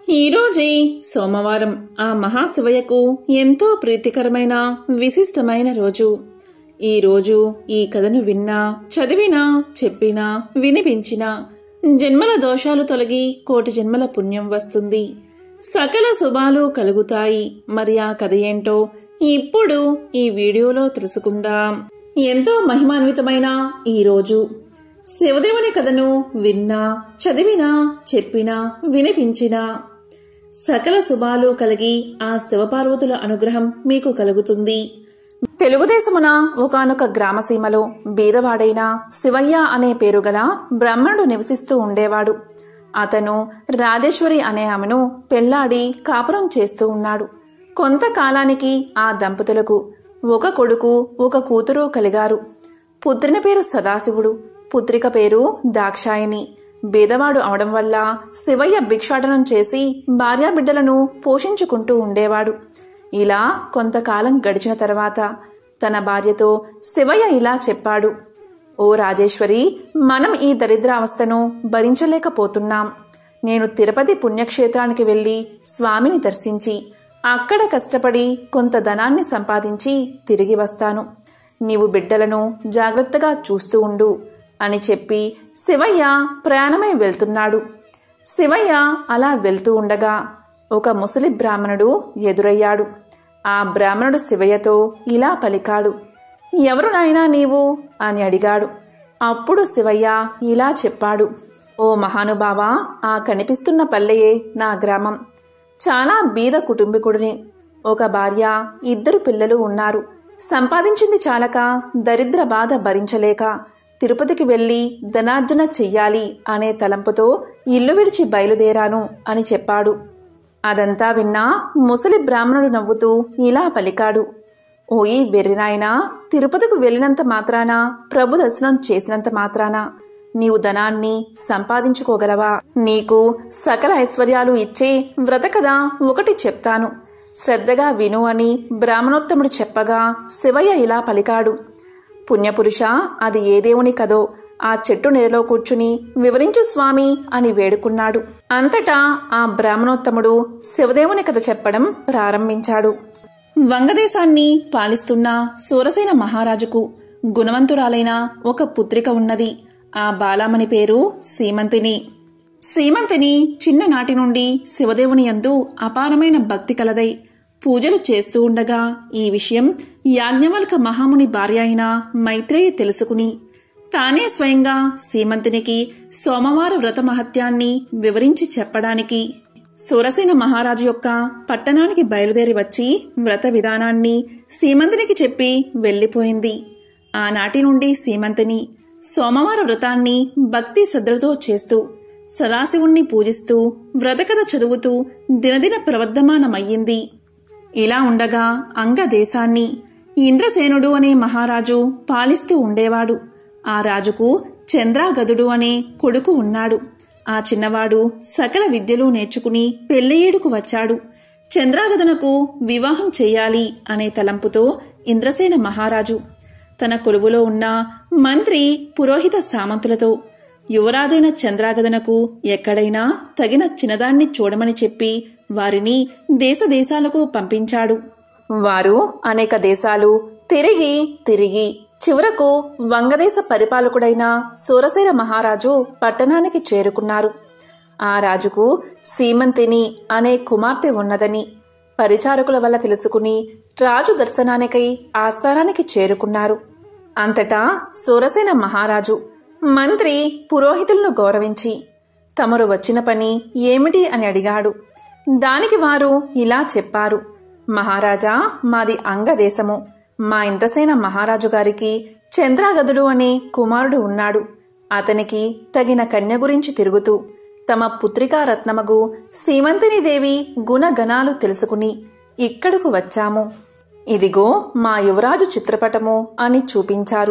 ఈరోజే సోమవారం ఆ మహాశివయ్యకు ఎంతో ప్రీతికరమైన విశిష్టమైన రోజు. ఈ రోజు ఈ కథను విన్నా, చదివినా, చెప్పినా, వినిపించినా జన్మల దోషాలు తొలగి కోటి జన్మల పుణ్యం వస్తుంది, సకల శుభాలు కలుగుతాయి. మరి ఆ కథ ఏంటో ఇప్పుడు ఈ వీడియోలో తెలుసుకుందాం. ఎంతో మహిమాన్వితమైన ఈ రోజు శివదేవుని కథను విన్నా, చదివినా, చెప్పినా, వినిపించినా సకల శుభాలు కలిగి ఆ శివపార్వతుల అనుగ్రహం మీకు కలుగుతుంది. తెలుగుదేశమున ఒకానొక గ్రామసీమలో బీదవాడైన శివయ్య అనే పేరుగల బ్రాహ్మణుడు నివసిస్తూ ఉండేవాడు. అతను రాజేశ్వరి అనే ఆమెను పెళ్లాడి కాపురం చేస్తూ ఉన్నాడు. కొంతకాలానికి ఆ దంపతులకు ఒక కొడుకు, ఒక కూతురు కలిగారు. పుత్రుని పేరు సదాశివుడు, పుత్రిక పేరు దాక్షాయిని. బీదవాడు అవడం వల్ల శివయ్య భిక్షాటనం చేసి భార్యాబిడ్డలను పోషించుకుంటూ ఉండేవాడు. ఇలా కొంతకాలం గడిచిన తర్వాత తన భార్యతో శివయ్య ఇలా చెప్పాడు: ఓ రాజేశ్వరి, మనం ఈ దరిద్రావస్థను భరించలేకపోతున్నాం. నేను తిరుపతి పుణ్యక్షేత్రానికి వెళ్లి స్వామిని దర్శించి అక్కడ కష్టపడి కొంత ధనాన్ని సంపాదించి తిరిగి వస్తాను. నీవు బిడ్డలను జాగ్రత్తగా చూస్తూ ఉండు అని చెప్పి శివయ్య ప్రయాణమై వెళ్తున్నాడు. శివయ్య అలా వెళ్తూ ఉండగా ఒక ముసలి బ్రాహ్మణుడు ఎదురయ్యాడు. ఆ బ్రాహ్మణుడు శివయ్యతో ఇలా పలికాడు: ఎవరు నాయనా నీవు అని అడిగాడు. అప్పుడు శివయ్య ఇలా చెప్పాడు: ఓ మహానుభావా, ఆ కనిపిస్తున్న పల్లెయే నా గ్రామం. చాలా బీద కుటుంబీకుడిని. ఒక భార్య, 2 పిల్లలు ఉన్నారు. సంపాదించింది చాలక దరిద్ర బాధ భరించలేక తిరుపతికి వెళ్లి ధనార్జన చెయ్యాలి అనే తలంపుతో ఇల్లు విడిచి బయలుదేరాను అని చెప్పాడు. అదంతా విన్నా ముసలి బ్రాహ్మణుడు నవ్వుతూ ఇలా పలికాడు: ఓయి వెర్రినాయనా, తిరుపతికి వెళ్ళినంత మాత్రాన, ప్రభు దర్శనం చేసినంత మాత్రాన నీవు ధనాన్ని సంపాదించుకోగలవా? నీకు సకల ఐశ్వర్యాలు ఇచ్చే వ్రతకథ ఒకటి చెప్తాను, శ్రద్ధగా విను అని బ్రాహ్మణోత్తముడు చెప్పగా శివయ్య ఇలా పలికాడు: పుణ్యపురుష, అది ఏ దేవుని కదో ఆ చెట్టు నీడలో కూర్చుని వివరించు స్వామి అని వేడుకున్నాడు. అంతటా ఆ బ్రాహ్మణోత్తముడు శివదేవుని కథ చెప్పడం ప్రారంభించాడు. వంగదేశాన్ని పాలిస్తున్న సూరసేన మహారాజుకు గుణవంతురాలైన ఒక పుత్రిక ఉన్నది. ఆ బాలామణి పేరు సీమంతిని. సీమంతిని చిన్ననాటి నుండి శివదేవుని యందు అపారమైన భక్తి కలదై పూజలు చేస్తూ ఉండగా ఈ విషయం యాజ్ఞవల్క మహాముని భార్య అయిన మైత్రేయి తెలుసుకుని తానే స్వయంగా సీమంతినికి సోమవార వ్రత మహత్యాన్ని వివరించి చెప్పడానికి సూరసేన మహారాజు యొక్క పట్టణానికి బయలుదేరి వచ్చి వ్రత విధానాన్ని సీమంతినికి చెప్పి వెళ్లిపోయింది. ఆనాటి నుండి సీమంతిని సోమవార వ్రతాన్ని భక్తి శ్రద్ధలతో చేస్తూ సదాశివుణ్ణి పూజిస్తూ వ్రతకథ చదువుతూ దినదిన ప్రవర్ధమానమయ్యింది. ఇలా ఉండగా అంగదేశాన్ని ఇంద్రసేనుడు అనే మహారాజు పాలిస్తూ ఉండేవాడు. ఆ రాజుకు చంద్రాగదుడు అనే కొడుకు ఉన్నాడు. ఆ చిన్నవాడు సకల విద్యలు నేర్చుకుని పెళ్లియేడుకు వచ్చాడు. చంద్రాగదునకు వివాహం చెయ్యాలి అనే తలంపుతో ఇంద్రసేన మహారాజు తన కొలువులో ఉన్న మంత్రి, పురోహిత సామంతులతో యువరాజైన చంద్రాగదునకు ఎక్కడైనా తగిన చిన్నదాన్ని చూడమని చెప్పి వారిని దేశదేశాలకు పంపించాడు. వారు అనేక దేశాలు తిరిగి తిరిగి చివరకు వంగదేశ పరిపాలకుడైన సూరసేన మహారాజు పట్టణానికి చేరుకున్నారు. ఆ రాజుకు సీమంతిని అనే కుమార్తె ఉన్నదని పరిచారకుల వల్ల తెలుసుకుని రాజు దర్శనానికై ఆస్థానానికి చేరుకున్నారు. అంతటా సూరసేన మహారాజు మంత్రి, పురోహితులను గౌరవించి తమరు వచ్చిన పని ఏమిటి అని అడిగాడు. దానికి వారు ఇలా చెప్పారు: మహారాజా, మాది అంగదేశము. మా ఇంద్రసేన మహారాజు గారికి చంద్రాగదుడు అనే కుమారుడు ఉన్నాడు. అతనికి తగిన కన్య గురించి తిరుగుతూ తమ పుత్రికా రత్నమగు సీమంతినీదేవి గుణగణాలు తెలుసుకుని ఇక్కడకు వచ్చాము. ఇదిగో మా యువరాజు చిత్రపటము అని చూపించారు.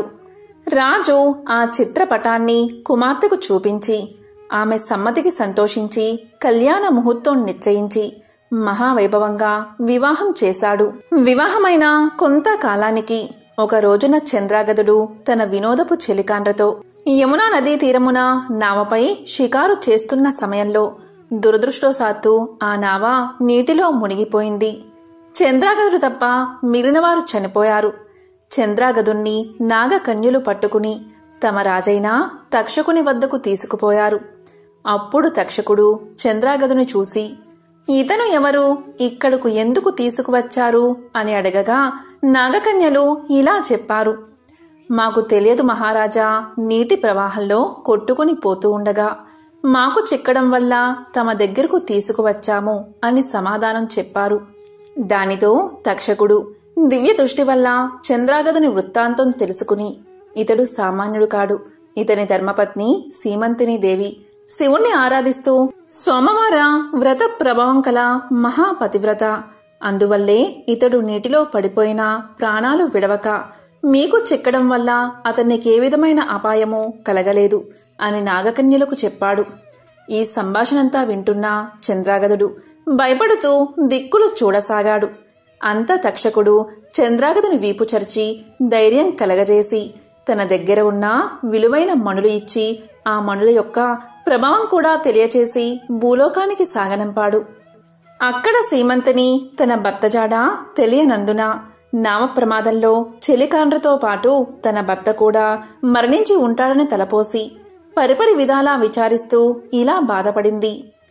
రాజు ఆ చిత్రపటాన్ని కుమార్తెకు చూపించి ఆమె సమ్మతికి సంతోషించి కళ్యాణ ముహూర్తం నిశ్చయించి మహావైభవంగా వివాహం చేశాడు. వివాహమైన కొంతకాలానికి ఒక రోజున చంద్రాగదుడు తన వినోదపు చెలికాండ్రతో యమునా నదీ తీరమున నావపై షికారు చేస్తున్న సమయంలో దురదృష్టవశాత్తు ఆ నావ నీటిలో మునిగిపోయింది. చంద్రాగదుడు తప్ప మిగిలినవారు చనిపోయారు. చంద్రాగదుణ్ణి నాగకన్యలు పట్టుకుని తమ రాజైన తక్షకుని వద్దకు తీసుకుపోయారు. అప్పుడు తక్షకుడు చంద్రాగదుని చూసి, ఇతను ఎవరు, ఇక్కడకు ఎందుకు తీసుకువచ్చారు అని అడగగా నాగకన్యలు ఇలా చెప్పారు, మాకు తెలియదు మహారాజా, నీటి ప్రవాహంలో కొట్టుకుని పోతూ ఉండగా మాకు చిక్కడం వల్ల తమ దగ్గరకు తీసుకువచ్చాము అని సమాధానం చెప్పారు. దానితో తక్షకుడు దివ్య దృష్టి వల్ల చంద్రాగదుని వృత్తాంతం తెలుసుకుని, ఇతడు సామాన్యుడు కాడు, ఇతని ధర్మపత్ని సీమంతిని దేవి శివుణ్ణి ఆరాధిస్తూ సోమవార వ్రత ప్రభావం కల మహాపతివ్రత, అందువల్లే ఇతడు నీటిలో పడిపోయినా ప్రాణాలు విడవక మీకు చిక్కడం వల్ల అతనికి ఏ విధమైన అపాయమూ కలగలేదు అని నాగకన్యలకు చెప్పాడు. ఈ సంభాషణంతా వింటున్న చంద్రాగదుడు భయపడుతూ దిక్కులు చూడసాగాడు. అంత తక్షకుడు చంద్రాగదుని వీపు చరిచి ధైర్యం కలగజేసి తన దగ్గర ఉన్న విలువైన మణులు ఇచ్చి ఆ మణుల యొక్క ప్రభావం కూడా తెలియచేసి భూలోకానికి సాగనంపాడు. అక్కడ సీమంతిని తన భర్త జాడ తెలియనందున నామ ప్రమాదంలో చెలికాండ్రతో పాటు తన భర్త కూడా మరణించి ఉంటాడని తలపోసి పరిపరి విధాలా విచారిస్తూ ఇలా బాధపడింది.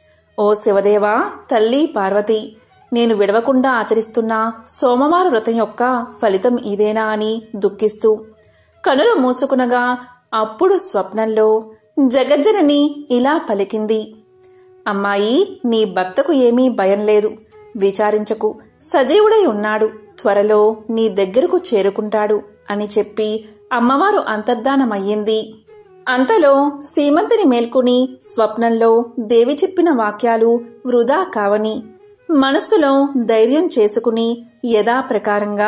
ఓ శివదేవా, తల్లి పార్వతి, నేను విడవకుండా ఆచరిస్తున్న సోమవార వ్రతం యొక్క ఫలితం ఇదేనా అని దుఃఖిస్తూ కనులు మూసుకునగా అప్పుడు స్వప్నంలో జగజ్జనని ఇలా పలికింది, అమ్మాయి, నీ భర్తకు ఏమీ భయం లేదు, విచారించకు, సజీవుడై ఉన్నాడు, త్వరలో నీ దగ్గరకు చేరుకుంటాడు అని చెప్పి అమ్మవారు అంతర్ధానమయ్యింది. అంతలో సీమంతిని మేల్కొని స్వప్నంలో దేవి చెప్పిన వాక్యాలు వృధా కావని మనస్సులో ధైర్యం చేసుకుని యథాప్రకారంగా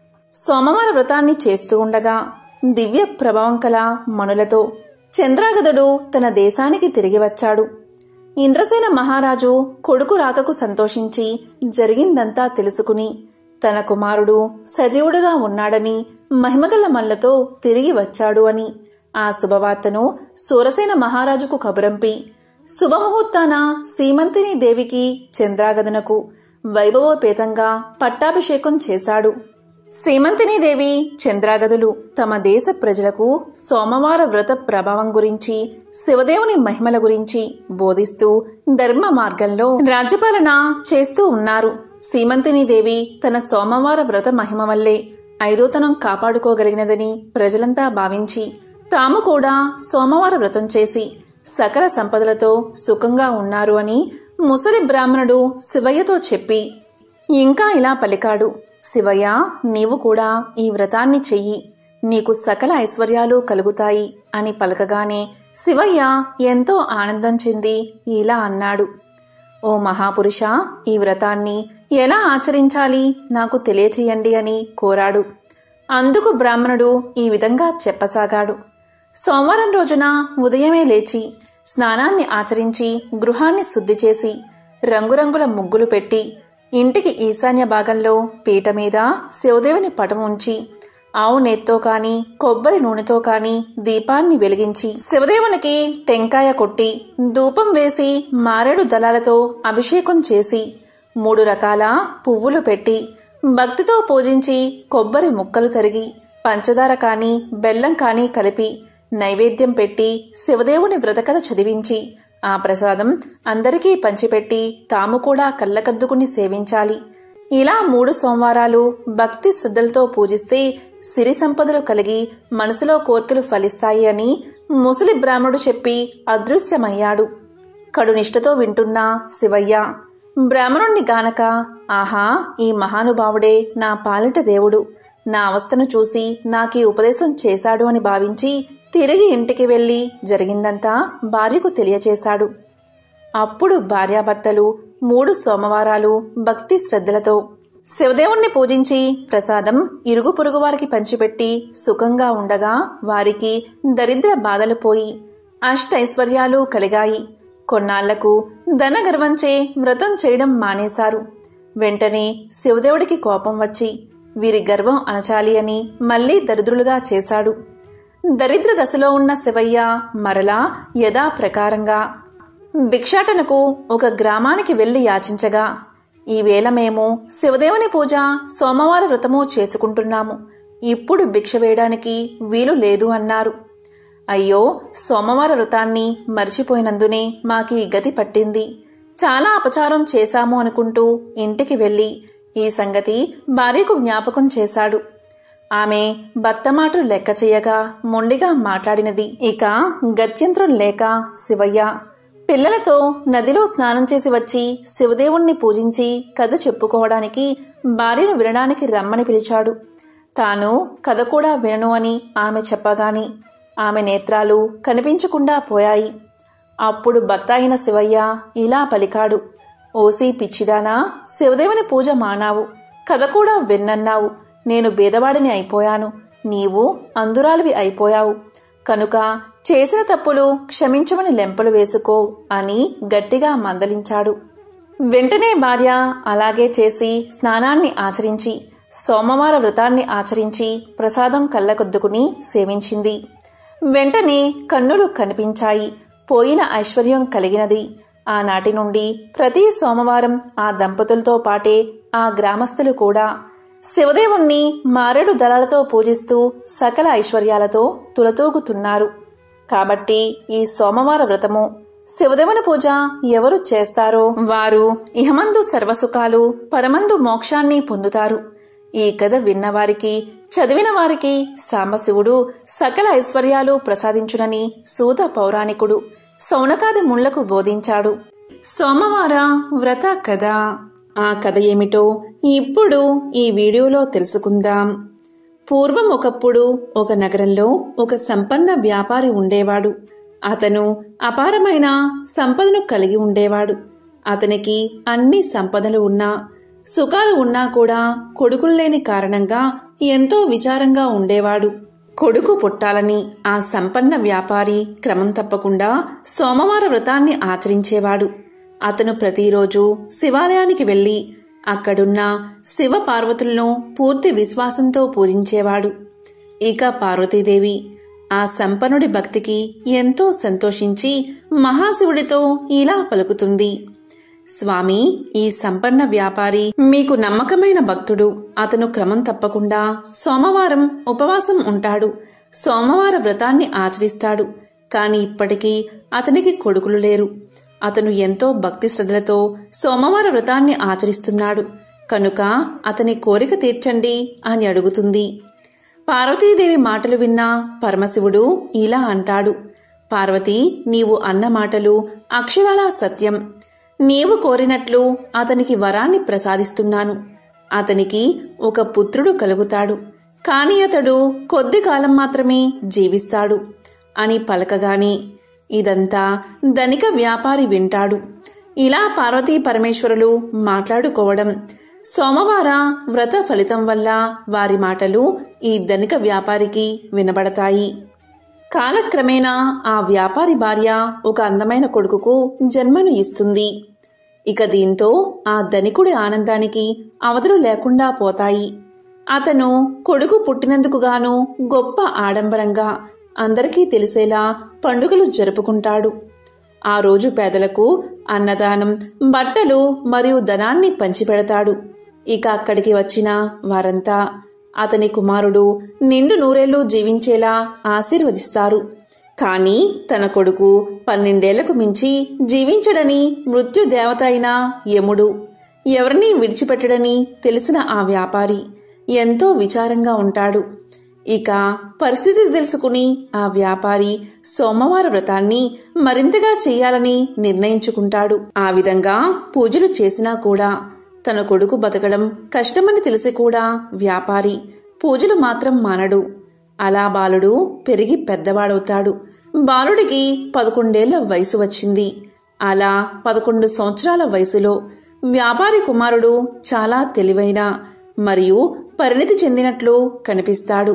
సోమవార వ్రతాన్ని చేస్తూ ఉండగా దివ్య ప్రభావం కల మణులతో చంద్రాగదుడు తన దేశానికి తిరిగి వచ్చాడు. ఇంద్రసేన మహారాజు కొడుకు రాకకు సంతోషించి జరిగిందంతా తెలుసుకుని తన కుమారుడు సజీవుడుగా ఉన్నాడని మహిమగల మల్లతో తిరిగి వచ్చాడు అని ఆ శుభవార్తను సూరసేన మహారాజుకు కబురంపి శుభముహూర్తాన సీమంతిని దేవికి చంద్రాగదునకు వైభవోపేతంగా పట్టాభిషేకం చేశాడు. సీమంతిని దేవి చంద్రాగదులు తమ దేశ ప్రజలకు సోమవార వ్రత ప్రభావం గురించి, శివదేవుని మహిమల గురించి బోధిస్తూ ధర్మ మార్గంలో రాజ్యపాలన చేస్తూ ఉన్నారు. సీమంతిని దేవి తన సోమవార వ్రత మహిమ వల్లే ఐదోతనం కాపాడుకోగలిగినదని ప్రజలంతా భావించి తాము కూడా సోమవార వ్రతం చేసి సకల సంపదలతో సుఖంగా ఉన్నారు అని ముసలి బ్రాహ్మణుడు శివయ్యతో చెప్పి ఇంకా ఇలా పలికాడు, శివయ్య, నీవు కూడా ఈ వ్రతాన్ని చెయ్యి, నీకు సకల ఐశ్వర్యాలు కలుగుతాయి అని పలకగానే శివయ్య ఎంతో ఆనందం చెంది ఇలా అన్నాడు, ఓ మహాపురుష, ఈ వ్రతాన్ని ఎలా ఆచరించాలి నాకు తెలియచేయండి అని కోరాడు. అందుకు బ్రాహ్మణుడు ఈ విధంగా చెప్పసాగాడు. సోమవారం రోజున ఉదయమే లేచి స్నానాన్ని ఆచరించి గృహాన్ని శుద్ధి చేసి రంగురంగుల ముగ్గులు పెట్టి ఇంటికి ఈశాన్య భాగంలో పీట మీద శివదేవుని పటం ఉంచి ఆవు నెత్తో కాని కొబ్బరి నూనెతో కాని దీపాన్ని వెలిగించి శివదేవునికి టెంకాయ కొట్టి ధూపం వేసి మారేడు దళాలతో అభిషేకం చేసి 3 రకాల పువ్వులు పెట్టి భక్తితో పూజించి కొబ్బరి ముక్కలు తరిగి పంచదార కాని బెల్లం కాని కలిపి నైవేద్యం పెట్టి శివదేవుని వ్రతకథ చదివించి ఆ ప్రసాదం అందరికీ పంచిపెట్టి తాము కూడా కళ్ళకద్దుకుని సేవించాలి. ఇలా 3 సోమవారాలు భక్తి శ్రద్ధలతో పూజిస్తే సిరి సంపదలు కలిగి మనసులో కోర్కెలు ఫలిస్తాయి అని ముసలి బ్రాహ్మణుడు చెప్పి అదృశ్యమయ్యాడు. కడునిష్టతో వింటున్న శివయ్య బ్రాహ్మణుణ్ణి గానక, ఆహా, ఈ మహానుభావుడే నా పాలిట దేవుడు, నా అవస్థను చూసి నాకీ ఉపదేశం చేశాడు అని భావించి తిరిగి ఇంటికి వెళ్లి జరిగిందంతా భార్యకు తెలియచేశాడు. అప్పుడు భార్యాభర్తలు 3 సోమవారాలు భక్తి శ్రద్ధలతో శివదేవుణ్ణి పూజించి ప్రసాదం ఇరుగు పొరుగు వారికి పంచిపెట్టి సుఖంగా ఉండగా వారికి దరిద్ర బాధలు పోయి అష్టైశ్వర్యాలు కలిగాయి. కొన్నాళ్లకు ధనగర్వంచే వ్రతం చేయడం మానేశారు. వెంటనే శివదేవుడికి కోపం వచ్చి వీరి గర్వం అణచాలి అని మళ్లీ దరిద్రులుగా చేశాడు. దరిద్ర దశలో ఉన్న శివయ్య మరలా యథాప్రకారంగా భిక్షాటనకు ఒక గ్రామానికి వెళ్లి యాచించగా, ఈవేళ మేము శివదేవుని పూజ, సోమవార వ్రతము చేసుకుంటున్నాము. ఇప్పుడు భిక్ష వేయడానికి వీలు లేదు అన్నారు. అయ్యో, సోమవార వ్రతాన్ని మర్చిపోయినందునే మాకీ గతి పట్టింది. చాలా అపచారం చేశాము అనుకుంటూ ఇంటికి వెళ్లి ఈ సంగతి భార్యకు జ్ఞాపకం చేశాడు. ఆమె భర్త మాటలు లెక్క చేయగా మొండిగా మాట్లాడినది. ఇక గత్యంతరం లేక శివయ్య పిల్లలతో నదిలో స్నానం చేసి వచ్చి శివదేవుణ్ణి పూజించి కథ చెప్పుకోవడానికి భార్యను వినడానికి రమ్మని పిలిచాడు. తాను కథ కూడా వినను అని ఆమె చెప్పగాని ఆమె నేత్రాలు కనిపించకుండా పోయాయి. అప్పుడు భర్త అయిన శివయ్య ఇలా పలికాడు. ఓసి పిచ్చిదానా, శివదేవుని పూజ మానావు, కథ కూడా విన్నన్నావు. నేను బేదవాడిని అయిపోయాను, నీవు అందురాలివి అయిపోయావు. కనుక చేసిన తప్పులు క్షమించమని లెంపలు వేసుకో అని గట్టిగా మందలించాడు. వెంటనే భార్య అలాగే చేసి స్నానాన్ని ఆచరించి సోమవార వ్రతాన్ని ఆచరించి ప్రసాదం కళ్ళకొద్దుకుని సేవించింది. వెంటనే కన్నులు కనిపించాయి. పోయిన ఐశ్వర్యం కలిగినది. ఆనాటి నుండి ప్రతి సోమవారం ఆ దంపతులతో పాటే ఆ గ్రామస్తులు కూడా శివదేవుణ్ణి మారేడు దళాలతో పూజిస్తూ సకల ఐశ్వర్యాలతో తులతూగుతున్నారు. కాబట్టి ఈ సోమవార వ్రతము, శివదేవుని పూజ ఎవరు చేస్తారో వారు ఇహమందు సర్వసుఖాలు, పరమందు మోక్షాన్ని పొందుతారు. ఈ కథ విన్నవారికి, చదివిన వారికి సాంబశివుడు సకల ఐశ్వర్యాలు ప్రసాదించునని సూత పౌరాణికుడు శౌనకాది ముళ్లకు బోధించాడు. సోమవార వ్రత కథ. ఆ కథ ఏమిటో ఇప్పుడు ఈ వీడియోలో తెలుసుకుందాం. పూర్వం ఒకప్పుడు ఒక నగరంలో ఒక సంపన్న వ్యాపారి ఉండేవాడు. అతను అపారమైన సంపదను కలిగి ఉండేవాడు. అతనికి అన్ని సంపదలు ఉన్నా, సుఖాలు ఉన్నా కూడా కొడుకులు లేని కారణంగా ఎంతో విచారంగా ఉండేవాడు. కొడుకు పుట్టాలని ఆ సంపన్న వ్యాపారి క్రమం తప్పకుండా సోమవార వ్రతాన్ని ఆచరించేవాడు. అతను ప్రతిరోజు శివాలయానికి వెళ్లి అక్కడున్న శివ పార్వతులను పూర్తి విశ్వాసంతో పూజించేవాడు. ఇక పార్వతీదేవి ఆ సంపన్నుడి భక్తికి ఎంతో సంతోషించి మహాశివుడితో ఇలా పలుకుతుంది. స్వామి, ఈ సంపన్న వ్యాపారి మీకు నమ్మకమైన భక్తుడు. అతను క్రమం తప్పకుండా సోమవారం ఉపవాసం ఉంటాడు, సోమవార వ్రతాన్ని ఆచరిస్తాడు. కాని ఇప్పటికీ అతనికి కొడుకులు లేరు. అతను ఎంతో భక్తి శ్రద్ధలతో సోమవార వ్రతాన్ని ఆచరిస్తున్నాడు. కనుక అతని కోరిక తీర్చండి అని అడుగుతుంది. పార్వతీదేవి మాటలు విన్న పరమశివుడు ఇలా అంటాడు. పార్వతి, నీవు అన్న మాటలు అక్షరాలా సత్యం. నీవు కోరినట్లు అతనికి వరాన్ని ప్రసాదిస్తున్నాను. అతనికి ఒక పుత్రుడు కలుగుతాడు. కాని అతడు కొద్ది కాలం మాత్రమే జీవిస్తాడు అని పలకగాని ఇదంతా ధనిక వ్యాపారి వింటాడు. ఇలా పార్వతీ పరమేశ్వరులు మాట్లాడుకోవడం, సోమవార వ్రత ఫలితం వల్ల వారి మాటలు ఈ ధనిక వ్యాపారికి వినబడతాయి. కాలక్రమేణా ఆ వ్యాపారి భార్య ఒక అందమైన కొడుకుకు జన్మను ఇస్తుంది. ఇక దీంతో ఆ ధనికుడి ఆనందానికి అవధులు లేకుండా పోతాయి. అతను కొడుకు పుట్టినందుకు గాను గొప్ప ఆడంబరంగా అందరికీ తెలిసేలా పండుగలు జరుపుకుంటాడు. ఆ రోజు పేదలకు అన్నదానం, బట్టలు మరియు ధనాన్ని పంచిపెడతాడు. ఇక అక్కడికి వచ్చిన వారంతా అతని కుమారుడు నిండు నూరేళ్లు జీవించేలా ఆశీర్వదిస్తారు. కాని తన కొడుకు 12 ఏళ్లకు మించి జీవించడని మృత్యుదేవత అయిన యముడు ఎవరినీ విడిచిపెట్టడని తెలిసిన ఆ వ్యాపారి ఎంతో విచారంగా ఉంటాడు. ఇక పరిస్థితి తెలుసుకుని ఆ వ్యాపారి సోమవార వ్రతాన్ని మరింతగా చెయ్యాలని నిర్ణయించుకుంటాడు. ఆ విధంగా పూజలు చేసినా కూడా తన కొడుకు బతకడం కష్టమని తెలిసి కూడా వ్యాపారి పూజలు మాత్రం మానడు. అలా బాలుడు పెరిగి పెద్దవాడవుతాడు. బాలుడికి 11 ఏళ్ల వయసు వచ్చింది. అలా 11 సంవత్సరాల వయసులో వ్యాపారి కుమారుడు చాలా తెలివైన మరియు పరిణితి చెందినట్లు కనిపిస్తాడు.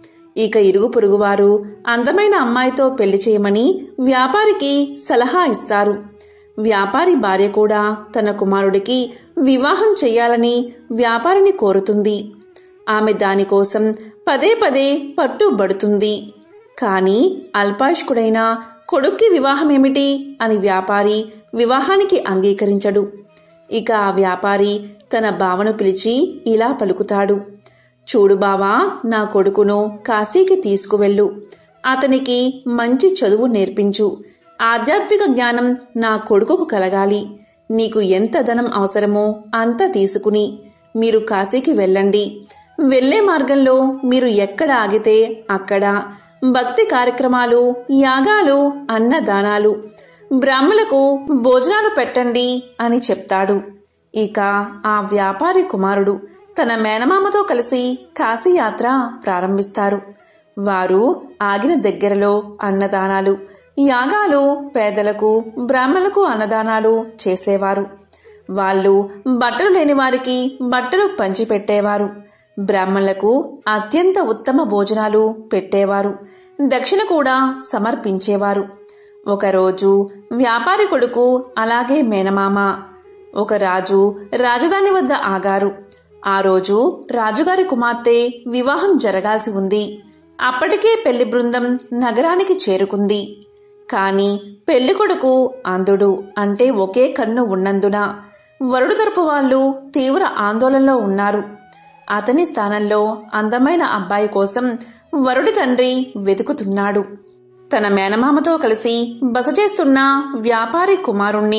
ఇక ఇరుగు పొరుగువారు అందమైన అమ్మాయితో పెళ్లి చేయమని వ్యాపారికి సలహా ఇస్తారు. వ్యాపారి భార్య కూడా తన కుమారుడికి వివాహం చెయ్యాలని వ్యాపారిని కోరుతుంది. ఆమె దానికోసం పదే పదే పట్టుబడుతుంది. కాని అల్పాయుష్కుడైన కొడుక్కి వివాహమేమిటి అని వ్యాపారి వివాహానికి అంగీకరించడు. ఇక ఆ వ్యాపారి తన బావను పిలిచి ఇలా పలుకుతాడు. చూడు బావా, నా కొడుకును కాశీకి తీసుకువెళ్ళు. అతనికి మంచి చదువు నేర్పించు. ఆధ్యాత్మిక జ్ఞానం నా కొడుకుకు కలగాలి. నీకు ఎంత ధనం అవసరమో అంత తీసుకుని మీరు కాశీకి వెళ్ళండి. వెళ్లే మార్గంలో మీరు ఎక్కడ ఆగితే అక్కడ భక్తి కార్యక్రమాలు, యాగాలు, అన్నదానాలు, బ్రాహ్మలకు భోజనాలు పెట్టండి అని చెప్తాడు. ఇక ఆ వ్యాపారి కుమారుడు తన మేనమామతో కలిసి కాశీయాత్ర ప్రారంభిస్తారు. వారు ఆగిన దగ్గరలో అన్నదానాలు, యాగాలు, పేదలకు, బ్రాహ్మణులకు అన్నదానాలు చేసేవారు. వాళ్ళు బట్టలు లేని వారికి బట్టలు పంచిపెట్టేవారు. బ్రాహ్మణులకు అత్యంత ఉత్తమ భోజనాలు పెట్టేవారు. దక్షిణ కూడా సమర్పించేవారు. ఒకరోజు వ్యాపారి కొడుకు అలాగే మేనమామ ఒక రాజు రాజధాని వద్ద ఆగారు. ఆ రోజు రాజుగారి కుమార్తె వివాహం జరగాల్సి ఉంది. అప్పటికే పెళ్లి బృందం నగరానికి చేరుకుంది. కాని పెళ్లికొడుకు అంధుడు, అంటే ఒకే కన్ను ఉన్నందున వరుడు తరపు వాళ్ళు తీవ్ర ఆందోళనలో ఉన్నారు. అతని స్థానంలో అందమైన అబ్బాయి కోసం వరుడి తండ్రి వెతుకుతున్నాడు. తన మేనమామతో కలిసి బస చేస్తున్న వ్యాపారి కుమారుణ్ణి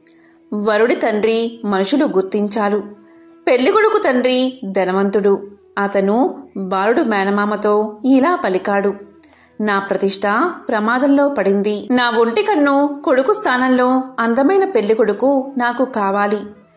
వరుడి తండ్రి మనుషులు గుర్తించారు. పెళ్లికొడుకు తండ్రి ధనవంతుడు. అతను బాలుడు మేనమామతో ఇలా పలికాడు. నా ప్రతిష్ట ప్రమాదంలో పడింది. నా ఒంటి కన్ను కొడుకు స్థానంలో అందమైన పెళ్లికొడుకు నాకు కావాలి.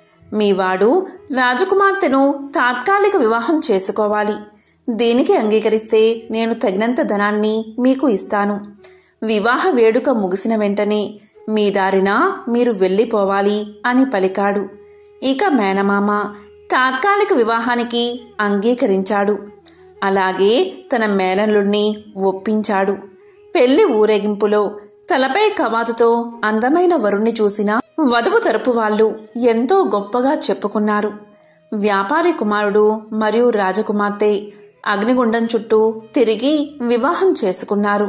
మీవాడు రాజకుమార్తెను తాత్కాలిక వివాహం చేసుకోవాలి. దీనికి అంగీకరిస్తే నేను తగినంత ధనాన్ని మీకు ఇస్తాను. వివాహ వేడుక ముగిసిన వెంటనే మీ దారిన మీరు వెళ్ళిపోవాలి అని పలికాడు. ఇక మేనమామ తాత్కాలిక వివాహానికి అంగీకరించాడు. అలాగే తన మేనల్లుణ్ణి ఒప్పించాడు. పెళ్లి ఊరేగింపులో తలపై కవాతుతో అందమైన వరుణ్ణి చూసిన వధువు తరపు వాళ్ళు ఎంతో గొప్పగా చెప్పుకున్నారు. వ్యాపారి కుమారుడు మరియు రాజకుమార్తె అగ్నిగుండం చుట్టూ తిరిగి వివాహం చేసుకున్నారు.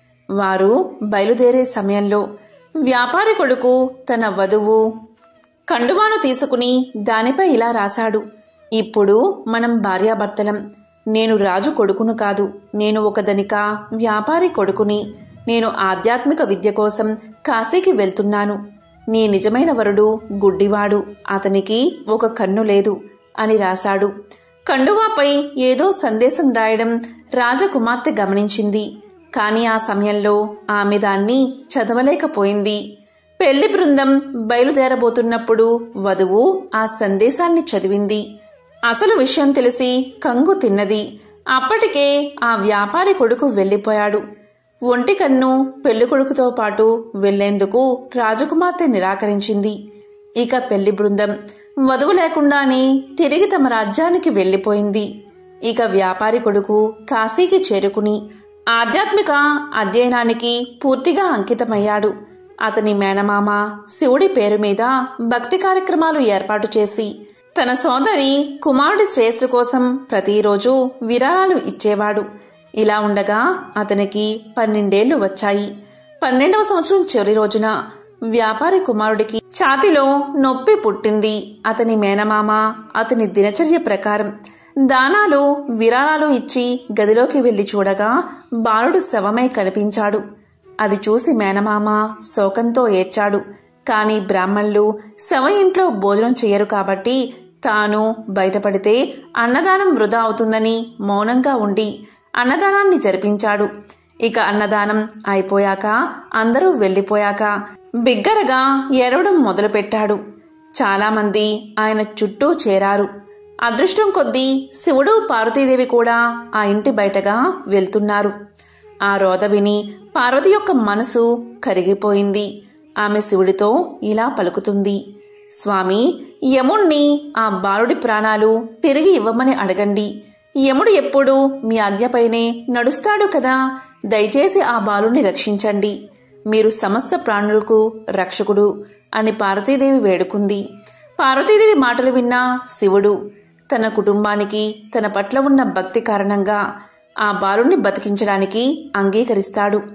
వారు బయలుదేరే సమయంలో వ్యాపారి కొడుకు తన వధువు కండువాను తీసుకుని దానిపై ఇలా రాశాడు. ఇప్పుడు మనం భార్యాభర్తలం. నేను రాజు కొడుకును కాదు. నేను ఒక ధనిక వ్యాపారి కొడుకుని. నేను ఆధ్యాత్మిక విద్య కోసం కాశీకి వెళ్తున్నాను. నీ నిజమైన వరుడు గుడ్డివాడు. అతనికి ఒక కన్ను లేదు అని రాశాడు. కండువాపై ఏదో సందేశం రాయడం రాజకుమార్తె గమనించింది. కాని ఆ సమయంలో ఆమె దాన్ని చదవలేకపోయింది. పెళ్లి బృందం బయలుదేరబోతున్నప్పుడు వధువు ఆ సందేశాన్ని చదివింది. అసలు విషయం తెలిసి కంగు తిన్నది. అప్పటికే ఆ వ్యాపారి కొడుకు వెళ్లిపోయాడు. ఒంటి కన్ను పెళ్లి కొడుకుతో పాటు వెళ్లేందుకు రాజకుమార్తె నిరాకరించింది. ఇక పెళ్లి బృందం వధువు లేకుండానే తిరిగి తమ రాజ్యానికి వెళ్లిపోయింది. ఇక వ్యాపారి కొడుకు కాశీకి చేరుకుని ఆధ్యాత్మిక అధ్యయనానికి పూర్తిగా అంకితమయ్యాడు. అతని మేనమామ శివుడి పేరు మీద భక్తి కార్యక్రమాలు ఏర్పాటు చేసి తన సోదరి కుమారుడి శ్రేయస్సు కోసం ప్రతిరోజు విరాళాలు ఇచ్చేవాడు. ఇలా ఉండగా అతనికి 12 ఏళ్లు వచ్చాయి. 12వ సంవత్సరం చివరి రోజున వ్యాపారి కుమారుడికి ఛాతిలో నొప్పి పుట్టింది. అతని మేనమామ అతని దినచర్య ప్రకారం దానాలు, విరాళాలు ఇచ్చి గదిలోకి వెళ్లి చూడగా బాలుడు శవమై కనిపించాడు. అది చూసి మేనమామ శోకంతో ఏడ్చాడు. కాని బ్రాహ్మణులు శవ ఇంట్లో భోజనం చెయ్యరు కాబట్టి తాను బయటపడితే అన్నదానం వృధా అవుతుందని మౌనంగా ఉండి అన్నదానాన్ని జరిపించాడు. ఇక అన్నదానం అయిపోయాక అందరూ వెళ్లిపోయాక బిగ్గరగా ఏడవడం మొదలుపెట్టాడు. చాలామంది ఆయన చుట్టూ చేరారు. అదృష్టం కొద్దీ శివుడు, పార్వతీదేవి కూడా ఆ ఇంటి బయటగా వెళ్తున్నారు. ఆ రోద విని పార్వతి యొక్క మనసు కరిగిపోయింది. ఆమె శివుడితో ఇలా పలుకుతుంది. స్వామి, యముణ్ణి ఆ బాలుడి ప్రాణాలు తిరిగి ఇవ్వమని అడగండి. యముడు ఎప్పుడూ మీ ఆజ్ఞపైనే నడుస్తాడు కదా. దయచేసి ఆ బాలుని రక్షించండి. మీరు సమస్త ప్రాణులకు రక్షకుడు అని పార్వతీదేవి వేడుకుంది. పార్వతీదేవి మాటలు విన్న శివుడు తన కుటుంబానికి తన పట్ల ఉన్న భక్తి కారణంగా ఆ బాలుని బతికించడానికి అంగీకరిస్తాడు.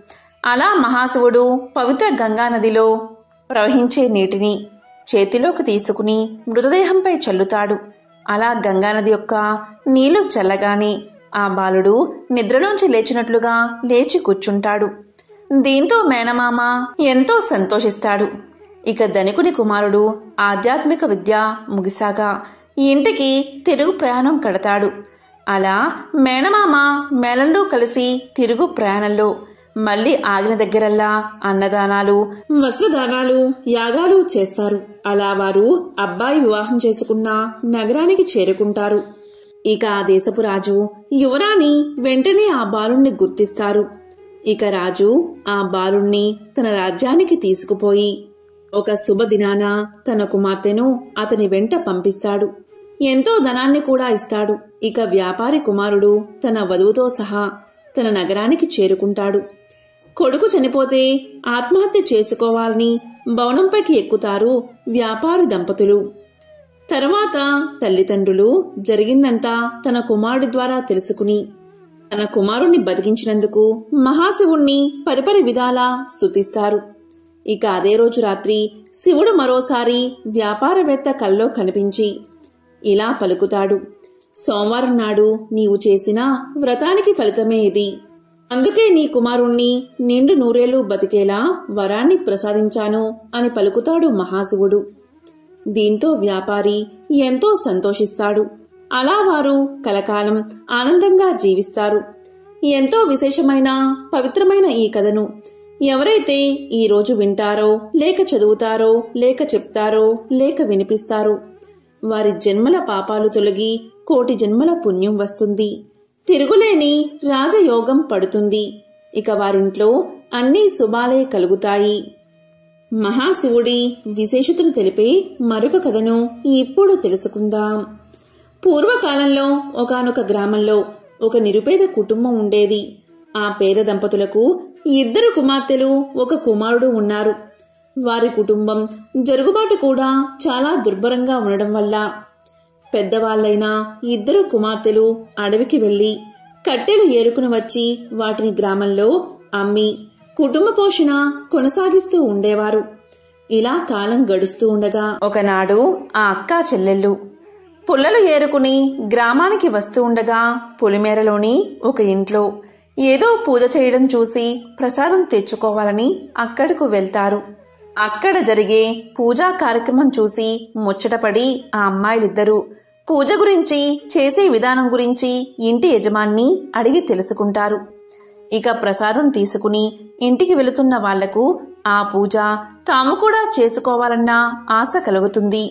అలా మహాశివుడు పవిత్ర గంగానదిలో ప్రవహించే నీటిని చేతిలోకి తీసుకుని మృతదేహంపై చల్లుతాడు. అలా గంగానది యొక్క నీళ్లు చల్లగానే ఆ బాలుడు నిద్రలోంచి లేచినట్లుగా లేచి కూర్చుంటాడు. దీంతో మేనమామ ఎంతో సంతోషిస్తాడు. ఇక ధనికుని కుమారుడు ఆధ్యాత్మిక విద్య ముగిసాగా ఇంటికి తిరుగు ప్రయాణం కడతాడు. అలా మేనమామ మేనల్లు కలిసి తిరుగు ప్రయాణంలో మళ్లీ ఆగిన దగ్గరల్లా అన్నదానాలు, వస్త్రదానాలు, యాగాలు చేస్తారు. అలా వారు అబ్బాయి వివాహం చేసుకున్న నగరానికి చేరుకుంటారు. ఇక ఆ దేశపు రాజు యువరాణి వెంటనే ఆ బాలుణ్ణి గుర్తిస్తారు. ఇక రాజు ఆ బాలుణ్ణి తన రాజ్యానికి తీసుకుపోయి ఒక శుభదినాన తన కుమార్తెను అతని వెంట పంపిస్తాడు. ఎంతో ధనాన్ని కూడా ఇస్తాడు. ఇక వ్యాపారి కుమారుడు తన వధువుతో సహా తన నగరానికి చేరుకుంటాడు. కొడుకు చనిపోతే ఆత్మహత్య చేసుకోవాలని భవనంపైకి ఎక్కుతారు వ్యాపారి దంపతులు. తర్వాత తల్లిదండ్రులు జరిగిందంతా తన కుమారుడి ద్వారా తెలుసుకుని తన కుమారుణ్ణి బతికించినందుకు మహాశివుణ్ణి పరిపరి విధాలా స్తుతిస్తారు. ఇక అదే రోజు రాత్రి శివుడు మరోసారి వ్యాపారవేత్త కల్లో కనిపించి ఇలా పలుకుతాడు: సోమవారం నాడు నీవు చేసిన వ్రతానికి ఫలితమే ఇది. అందుకే నీ కుమారుణ్ణి నిండు నూరేళ్లు బతికేలా వరాన్ని ప్రసాదించాను అని పలుకుతాడు మహాశివుడు. దీంతో వ్యాపారి ఎంతో సంతోషిస్తాడు. అలా వారు కలకాలం ఆనందంగా జీవిస్తారు. ఎంతో విశేషమైన పవిత్రమైన ఈ కథను ఎవరైతే ఈ రోజు వింటారో, లేక చదువుతారో, లేక చెప్తారో, లేక వినిపిస్తారో వారి జన్మల పాపాలు తొలగి కోటి జన్మల పుణ్యం వస్తుంది. తిరుగులేని రాజయోగం పడుతుంది. ఇక వారింట్లో అన్ని శుభాలే కలుగుతాయి. మహాశివుడి విశేషతను తెలిపే మరొక కథను ఇప్పుడు తెలుసుకుందాం. పూర్వకాలంలో ఒకానొక గ్రామంలో ఒక నిరుపేద కుటుంబం ఉండేది. ఆ పేద దంపతులకు 2 కుమార్తెలు, 1 కుమారుడు ఉన్నారు. వారి కుటుంబం జరుగుబాటు కూడా చాలా దుర్భరంగా ఉండడం వల్ల పెద్దవాళ్లైన 2 కుమార్తెలు అడవికి వెళ్లి కట్టెలు ఏరుకుని వచ్చి వాటిని గ్రామంలో అమ్మి కుటుంబ పోషణ కొనసాగిస్తూ ఉండేవారు. ఇలా కాలం గడుస్తూ ఉండగా ఒకనాడు ఆ అక్కా చెల్లెళ్ళు పుల్లలు ఏరుకుని గ్రామానికి వస్తూ ఉండగా పొలిమేరలోని ఒక ఇంట్లో ఏదో పూజ చేయడం చూసి ప్రసాదం తెచ్చుకోవాలని అక్కడకు వెళ్తారు. అక్కడ జరిగే పూజా కార్యక్రమం చూసి ముచ్చటపడి ఆ అమ్మాయిలిద్దరూ పూజ గురించి, చేసే విధానం గురించి ఇంటి యజమాన్ని అడిగి తెలుసుకుంటారు. ఇక ప్రసాదం తీసుకుని ఇంటికి వెళుతున్న వాళ్లకు ఆ పూజ తాము కూడా చేసుకోవాలన్న ఆశ కలుగుతుంది.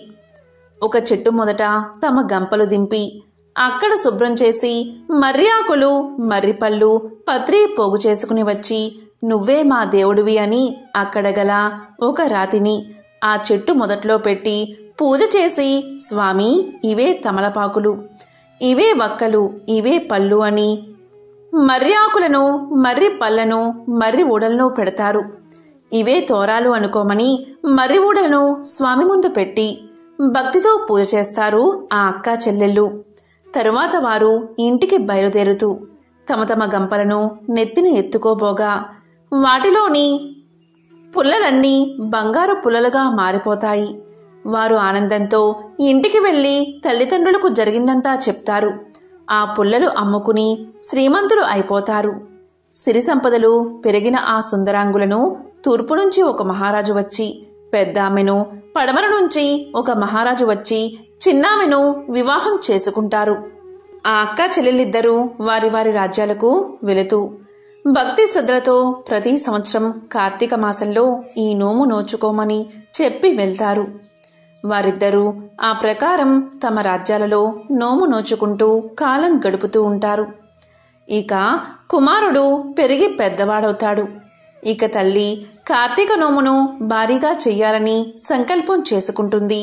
ఒక చెట్టు మొదట తమ గంపలు దింపి అక్కడ శుభ్రం చేసి మర్రి ఆకులు, మర్రిపళ్ళు, పత్రి పోగు చేసుకుని వచ్చి నువ్వే మా దేవుడివి అని అక్కడ గల ఒక రాతిని ఆ చెట్టు మొదట్లో పెట్టి పూజ చేసి, స్వామి ఇవే తమలపాకులు, ఇవే వక్కలు, ఇవే పళ్ళు అని మర్రి ఆకులను, మర్రి పళ్ళను, మర్రి ఊడలను పెడతారు. ఇవే తోరాలు అనుకోమని మర్రి ఊడలను స్వామి ముందు పెట్టి భక్తితో పూజ చేస్తారు ఆ అక్కా చెల్లెళ్ళు. తరువాత వారు ఇంటికి బయలుదేరుతూ తమ తమ గంపలను నెత్తిన ఎత్తుకోబోగా వాటిలోని పుల్లలన్నీ బంగారు పుల్లలుగా మారిపోతాయి. వారు ఆనందంతో ఇంటికి వెళ్లి తల్లిదండ్రులకు జరిగిందంతా చెప్తారు. ఆ పుల్లలు అమ్ముకుని శ్రీమంతులు అయిపోతారు. సిరి సంపదలు పెరిగిన ఆ సుందరాంగులను తూర్పు నుంచి ఒక మహారాజు వచ్చి, పెద్దామెను పడమర నుంచి ఒక మహారాజు వచ్చి చిన్నామెను వివాహం చేసుకుంటారు. ఆ అక్కా చెల్లెలిద్దరూ వారి వారి రాజ్యాలకు వెళుతూ భక్తి శ్రద్ధలతో ప్రతి సంవత్సరం కార్తీక మాసంలో ఈ నోము నోచుకోమని చెప్పి వెళ్తారు. వారిద్దరూ ఆ ప్రకారం తమ రాజ్యాలలో నోము నోచుకుంటూ కాలం గడుపుతూ ఉంటారు. ఇక కుమారుడు పెరిగి పెద్దవాడవుతాడు. ఇక తల్లి కార్తీక నోమును భారీగా చెయ్యాలని సంకల్పం చేసుకుంటుంది.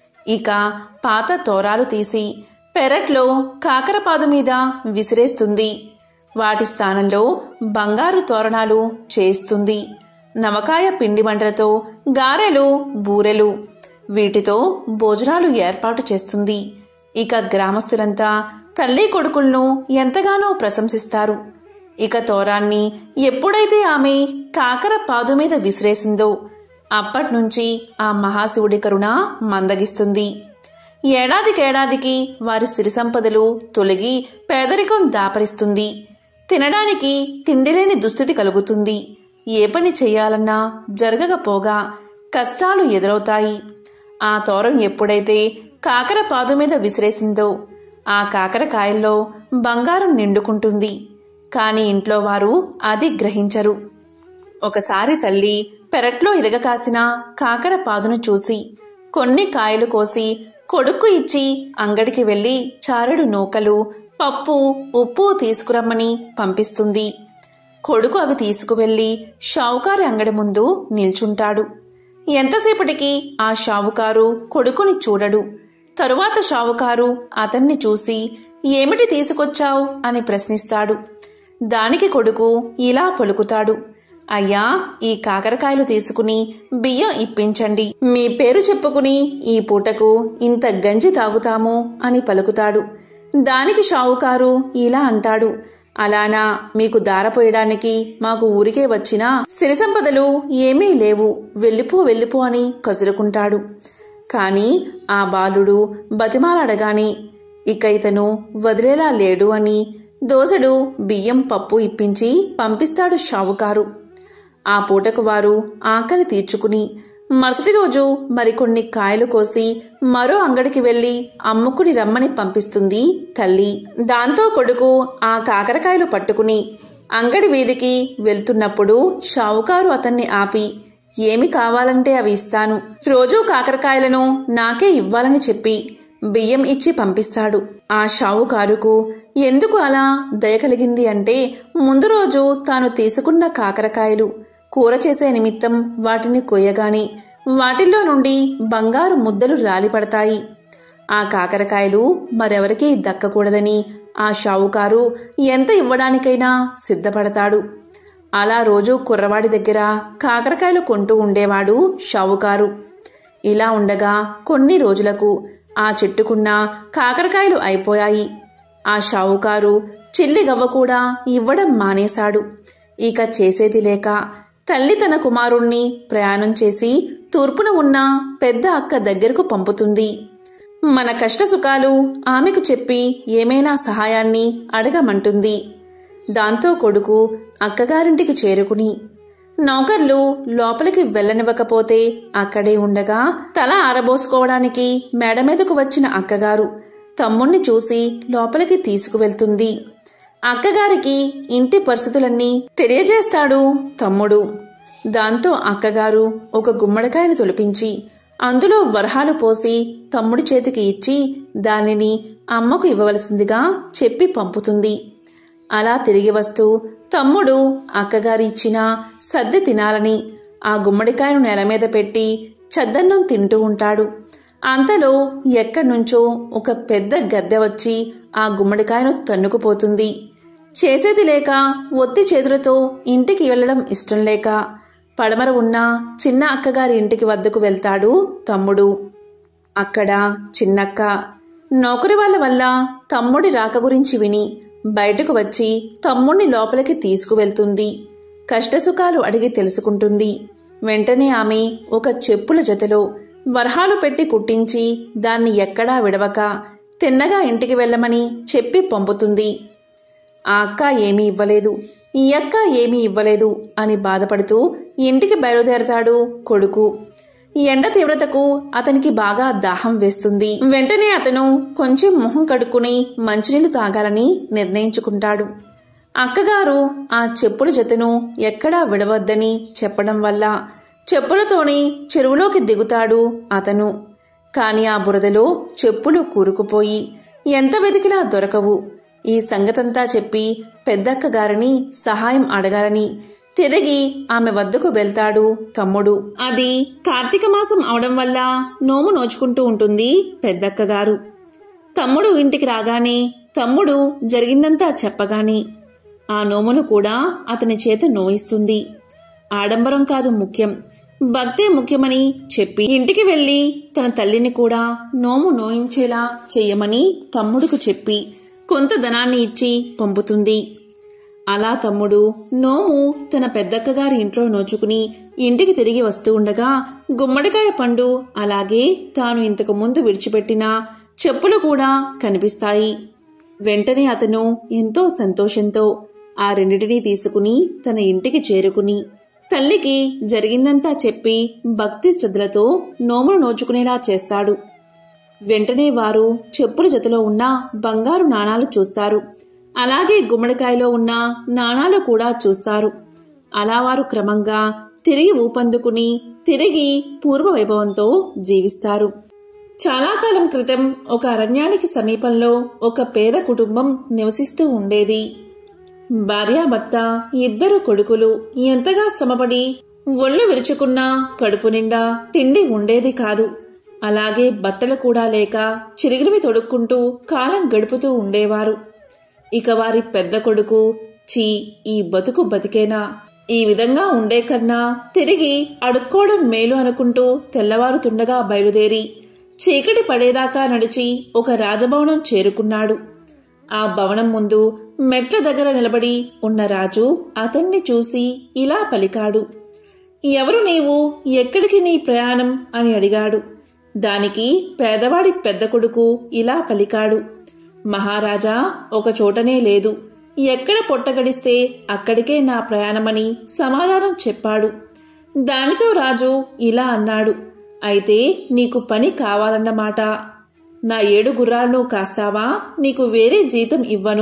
ఇక పాత తోరాలు తీసి పెరట్లో కాకరపాదు మీద విసిరేస్తుంది. వాటి స్థానంలో బంగారు తోరణాలు చేస్తుంది. నవకాయ పిండి వంటలతో గారెలు, బూరెలు వీటితో భోజనాలు ఏర్పాటు చేస్తుంది. ఇక గ్రామస్తులంతా తల్లి కొడుకులను ఎంతగానో ప్రశంసిస్తారు. ఇక తోరాన్ని ఎప్పుడైతే ఆమె కాకర పాదు మీద విసిరేసిందో అప్పట్నుంచి ఆ మహాశివుడి కరుణ మందగిస్తుంది. ఏడాదికేడాదికి వారి సిరి సంపదలు తొలగి పేదరికం దాపరిస్తుంది. తినడానికి తిండిలేని దుస్థితి కలుగుతుంది. ఏ పని చెయ్యాలన్నా జరగకపోగా కష్టాలు ఎదురవుతాయి. ఆ తోరం ఎప్పుడైతే కాకర పాదు మీద విసిరేసిందో ఆ కాకరకాయల్లో బంగారం నిండుకుంటుంది. కాని ఇంట్లో వారు అది గ్రహించరు. ఒకసారి తల్లి పెరట్లో ఇరగకాసిన కాకర పాదును చూసి కొన్ని కాయలు కోసి కొడుకు ఇచ్చి అంగడికి వెళ్లి చారెడు నూకలు, పప్పు, ఉప్పు తీసుకురమ్మని పంపిస్తుంది. కొడుకు అవి తీసుకువెళ్లి షావుకారి అంగడి ముందు నిల్చుంటాడు. ఎంతసేపటికి ఆ షావుకారు కొడుకుని చూడడు. తరువాత షావుకారు అతన్ని చూసి ఏమిటి తీసుకొచ్చావు అని ప్రశ్నిస్తాడు. దానికి కొడుకు ఇలా పలుకుతాడు, అయ్యా, ఈ కాకరకాయలు తీసుకుని బియ్యం ఇప్పించండి. మీ పేరు చెప్పుకుని ఈ పూటకు ఇంత గంజి తాగుతాము అని పలుకుతాడు. దానికి షావుకారు ఇలా అంటాడు, అలానా, మీకు దారపోయడానికి మాకు ఊరికే వచ్చినా సిరి సంపదలు ఏమీ లేవు, వెళ్ళిపో అని కసురుకుంటాడు. కాని ఆ బాలుడు బతిమాలాడగాని ఇక ఇతను వదిలేలా లేడు అని దోసెడు బియ్యం పప్పు ఇప్పించి పంపిస్తాడు షావుకారు. ఆ పూటకు వారు ఆకలి తీర్చుకుని మరుసటి రోజు మరికొన్ని కాయలు కోసి మరో అంగడికి వెళ్లి అమ్ముకుని రమ్మని పంపిస్తుంది తల్లి. దాంతో కొడుకు ఆ కాకరకాయలు పట్టుకుని అంగడి వీధికి వెళ్తున్నప్పుడు షావుకారు అతన్ని ఆపి, ఏమి కావాలంటే అవి ఇస్తాను, రోజూ కాకరకాయలను నాకే ఇవ్వాలని చెప్పి బియ్యం ఇచ్చి పంపిస్తాడు. ఆ షావుకారుకు ఎందుకు అలా దయ కలిగింది అంటే, ముందు రోజు తాను తీసుకున్న కాకరకాయలు కూర చేసే నిమిత్తం వాటిని కొయ్యగాని వాటిల్లో నుండి బంగారు ముద్దలు రాలిపడతాయి. ఆ కాకరకాయలు మరెవరికీ దక్కకూడదని ఆ షావుకారు ఎంత ఇవ్వడానికైనా సిద్ధపడతాడు. అలా రోజూ కుర్రవాడి దగ్గర కాకరకాయలు కొంటూ ఉండేవాడు షావుకారు. ఇలా ఉండగా కొన్ని రోజులకు ఆ చెట్టుకున్న కాకరకాయలు అయిపోయాయి. ఆ షావుకారు చిల్లిగవ్వ కూడా ఇవ్వడం మానేశాడు. ఇక చేసేది లేక తల్లి తన కుమారుణ్ణి ప్రయాణం చేసి తూర్పున ఉన్న పెద్ద అక్క దగ్గరకు పంపుతుంది. మన కష్టసుఖాలు ఆమెకు చెప్పి ఏమైనా సహాయాన్ని అడగమంటుంది. దాంతో కొడుకు అక్కగారింటికి చేరుకుని నౌకర్లు లోపలికి వెళ్లనివ్వకపోతే అక్కడే ఉండగా తల ఆరబోసుకోవడానికి మేడ మీదకు వచ్చిన అక్కగారు తమ్ముణ్ణి చూసి లోపలికి తీసుకువెళ్తుంది. అక్కగారికి ఇంటి పరిస్థితులన్నీ తెలియజేస్తాడు తమ్ముడు. దాంతో అక్కగారు ఒక గుమ్మడికాయను తొలిపించి అందులో వరహాలు పోసి తమ్ముడి చేతికి ఇచ్చి దానిని అమ్మకు ఇవ్వవలసిందిగా చెప్పి పంపుతుంది. అలా తిరిగి వస్తూ తమ్ముడు అక్కగారి ఇచ్చిన సద్ది తినాలని ఆ గుమ్మడికాయను నేల మీద పెట్టి చద్దన్నం తింటూ ఉంటాడు. అంతలో ఎక్కడ్నుంచో ఒక పెద్ద గద్దె వచ్చి ఆ గుమ్మడికాయను తన్నుకుపోతుంది. చేసేది లేక ఒత్తి చేతులతో ఇంటికి వెళ్లడం ఇష్టం లేక పడమర ఉన్న చిన్న అక్కగారి ఇంటికి వద్దకు వెళ్తాడు తమ్ముడు. అక్కడ చిన్నక్క నౌకరి వాళ్ళ వల్ల తమ్ముడి రాక గురించి విని బయటకు వచ్చి తమ్ముణ్ణి లోపలికి తీసుకువెళ్తుంది. కష్టసుఖాలు అడిగి తెలుసుకుంటుంది. వెంటనే ఆమె ఒక చెప్పుల జతలో వరహాలు పెట్టి కుట్టించి దాన్ని ఎక్కడా విడవక తిన్నగా ఇంటికి వెళ్ళమని చెప్పి పంపుతుంది. ఆ అక్క ఏమీ ఇవ్వలేదు, ఈ అక్క ఏమీ ఇవ్వలేదు అని బాధపడుతూ ఇంటికి బయలుదేరతాడు కొడుకు. ఎండ తీవ్రతకు అతనికి బాగా దాహం వేస్తుంది. వెంటనే అతను కొంచెం మొహం కడుక్కుని మంచినీళ్లు తాగాలని నిర్ణయించుకుంటాడు. అక్కగారు ఆ చెప్పుల జతను ఎక్కడా విడవద్దని చెప్పడం వల్ల చెప్పులతోనే చెరువులోకి దిగుతాడు అతను. కాని ఆ బురదలో చెప్పులు కూరుకుపోయి ఎంత వెతికినా దొరకవు. ఈ సంగతంతా చెప్పి పెద్దక్కగారిని సహాయం అడగాలని తిరిగి ఆమె వద్దకు వెళ్తాడు తమ్ముడు. అది కార్తీక మాసం అవడం వల్ల నోము నోచుకుంటూ ఉంటుంది పెద్దక్కగారు. తమ్ముడు ఇంటికి రాగానే తమ్ముడు జరిగిందంతా చెప్పగానే ఆ నోమును కూడా అతని చేత నోయిస్తుంది. ఆడంబరం కాదు ముఖ్యం, భక్తే ముఖ్యమని చెప్పి ఇంటికి వెళ్లి తన తల్లిని కూడా నోము నోయించేలా చెయ్యమని తమ్ముడుకు చెప్పి కొంత ధనాన్ని ఇచ్చి పంపుతుంది. అలా తమ్ముడు నోము తన పెద్దక్కగారి ఇంట్లో నోచుకుని ఇంటికి తిరిగి వస్తూ ఉండగా గుమ్మడికాయ పండు అలాగే తాను ఇంతకు ముందు విడిచిపెట్టిన చెప్పులు కూడా కనిపిస్తాయి. వెంటనే అతను ఎంతో సంతోషంతో ఆ రెండిటినీ తీసుకుని తన ఇంటికి చేరుకుని తల్లికి జరిగిందంతా చెప్పి భక్తి శ్రద్ధలతో నోమును నోచుకునేలా చేస్తాడు. వెంటనే వారు చెప్పుల జతలో ఉన్న బంగారు నాణాలు చూస్తారు. అలాగే గుమ్మడికాయలో ఉన్న నాణాలు కూడా చూస్తారు. అలా వారు క్రమంగా తిరిగి ఊపందుకుని తిరిగి పూర్వ వైభవంతో జీవిస్తారు. చాలా కాలం క్రితం ఒక అరణ్యానికి సమీపంలో ఒక పేద కుటుంబం నివసిస్తూ ఉండేది. భార్యాభర్త, 2 కొడుకులు. ఎంతగా శ్రమపడి ఒళ్ళు విరుచుకున్నా కడుపు నిండా తిండి ఉండేది కాదు. అలాగే బట్టలు కూడా లేక చిరిగినవి తొడుక్కుంటూ కాలం గడుపుతూ ఉండేవారు. ఇక వారి పెద్ద కొడుకు, చీ, ఈ బతుకు బతికేనా, ఈ విధంగా ఉండే కన్నా తిరిగి అడుక్కోవడం మేలు అనుకుంటూ తెల్లవారుతుండగా బయలుదేరి చీకటి పడేదాకా నడిచి ఒక రాజభవనం చేరుకున్నాడు. ఆ భవనం ముందు మెట్ల దగ్గర నిలబడి ఉన్న రాజు అతన్ని చూసి ఇలా పలికాడు. ఎవరు నీవు, ఎక్కడికి నీ ప్రయాణం అని అడిగాడు. దానికి పేదవాడి పెద్ద కొడుకు ఇలా పలికాడు. మహారాజా, ఒక చోటనే లేదు, ఎక్కడ పొట్టగడిస్తే అక్కడికే నా ప్రయాణమని సమాధానం చెప్పాడు. దానితో రాజు ఇలా అన్నాడు. అయితే నీకు పని కావాలన్నమాట. నా 7 గుర్రాలను కాస్తావా? నీకు వేరే జీతం ఇవ్వను.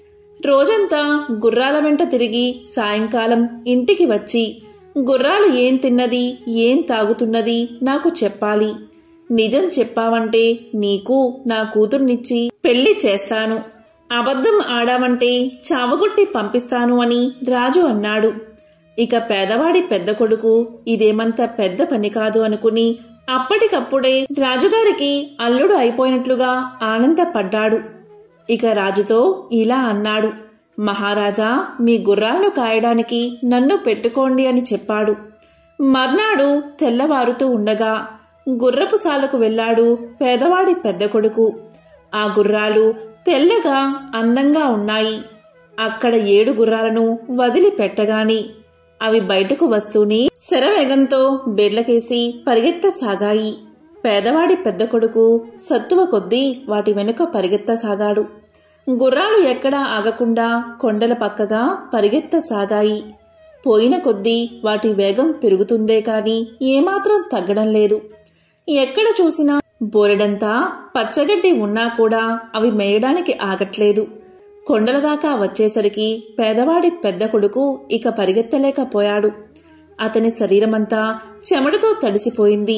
రోజంతా గుర్రాల వెంట తిరిగి సాయంకాలం ఇంటికి వచ్చి గుర్రాలు ఏం తిన్నది, ఏం తాగుతున్నది నాకు చెప్పాలి. నిజం చెప్పావంటే నీకు నా కూతుర్నిచ్చి పెళ్లి చేస్తాను. అబద్ధం ఆడావంటే చావగొట్టి పంపిస్తాను అని రాజు అన్నాడు. ఇక పేదవాడి పెద్ద కొడుకు ఇదేమంత పెద్ద పని కాదు అనుకుని అప్పటికప్పుడే రాజుగారికి అల్లుడు అయిపోయినట్లుగా ఆనందపడ్డాడు. ఇక రాజుతో ఇలా అన్నాడు. మహారాజా, మీ గుర్రాలను కాయడానికి నన్ను పెట్టుకోండి అని చెప్పాడు. మర్నాడు తెల్లవారుతూ ఉండగా గుర్రపు సాలకు వెళ్లాడు పేదవాడి పెద్ద కొడుకు. ఆ గుర్రాలు తెల్లగా అందంగా ఉన్నాయి. అక్కడ 7 గుర్రాలను వదిలిపెట్టగాని అవి బయటకు వస్తూనే శరవేగంతో బెడ్లకేసి పరిగెత్తసాగాయి. పేదవాడి పెద్ద కొడుకు సత్తువ కొద్దీ వాటి వెనుక పరిగెత్తసాగాడు. గుర్రాలు ఎక్కడా ఆగకుండా కొండల పక్కగా పరిగెత్తసాగాయి. పోయిన కొద్దీ వాటి వేగం పెరుగుతుందే కాని ఏమాత్రం తగ్గడం లేదు. ఎక్కడ చూసినా బోరెడంతా పచ్చగడ్డి ఉన్నా కూడా అవి మేయడానికి ఆగట్లేదు. కొండల దాకా వచ్చేసరికి పేదవాడి పెద్ద కొడుకు ఇక పరిగెత్తలేకపోయాడు. అతని శరీరమంతా చెమటతో తడిసిపోయింది.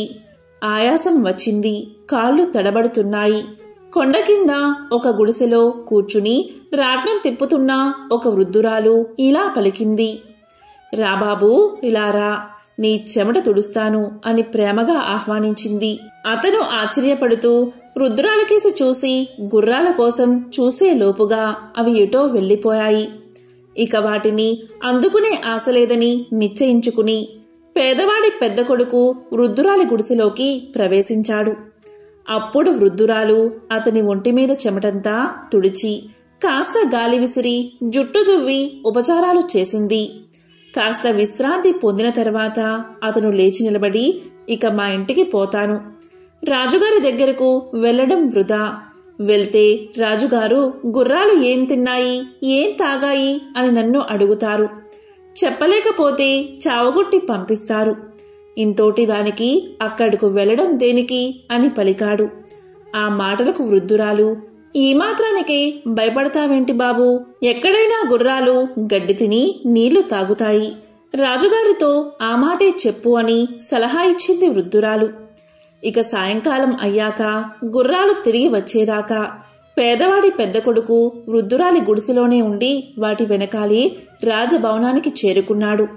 ఆయాసం వచ్చింది. కాళ్ళు తడబడుతున్నాయి. కొండ కింద ఒక గుడిసెలో కూర్చుని రాట్నం తిప్పుతున్న ఒక వృద్ధురాలు ఇలా పలికింది. రాబాబూ, ఇలా రా, నీ చెమట తుడుస్తాను అని ప్రేమగా ఆహ్వానించింది. అతను ఆశ్చర్యపడుతూ వృద్ధురాలకేసి చూసి గుర్రాల కోసం చూసే లోపుగా అవి ఎటో వెళ్లిపోయాయి. ఇక వాటిని అందుకునే ఆశలేదని నిశ్చయించుకుని పేదవాడి పెద్ద కొడుకు వృద్ధురాలి గుడిసెలోకి ప్రవేశించాడు. అప్పుడు వృద్ధురాలు అతని ఒంటిమీద చెమటంతా తుడిచి కాస్త గాలి విసిరి జుట్టు దువ్వి ఉపచారాలు చేసింది. కాస్త విశ్రాంతి పొందిన తర్వాత అతను లేచి నిలబడి, ఇక మా ఇంటికి పోతాను. రాజుగారి దగ్గరకు వెళ్లడం వృధా. వెళ్తే రాజుగారు గుర్రాలు ఏం తిన్నాయి, ఏం తాగాయి అని నన్ను అడుగుతారు. చెప్పలేకపోతే చావగొట్టి పంపిస్తారు. ఇంతోటి దానికి అక్కడకు వెళ్లడం దేనికి అని పలికాడు. ఆ మాటలకు వృద్ధురాలు, ఈ మాత్రానికే భయపడతావేంటి బాబూ? ఎక్కడైనా గుర్రాలు గడ్డి తిని నీళ్లు తాగుతాయి. రాజుగారితో ఆ మాటే చెప్పు అని సలహా ఇచ్చింది వృద్ధురాలు. ఇక సాయంకాలం అయ్యాక గుర్రాలు తిరిగి వచ్చేదాకా పేదవాడి పెద్ద కొడుకు వృద్ధురాలి గుడిసెలోనే ఉండి వాటి వెనకాలే రాజభవనానికి చేరుకున్నాడు.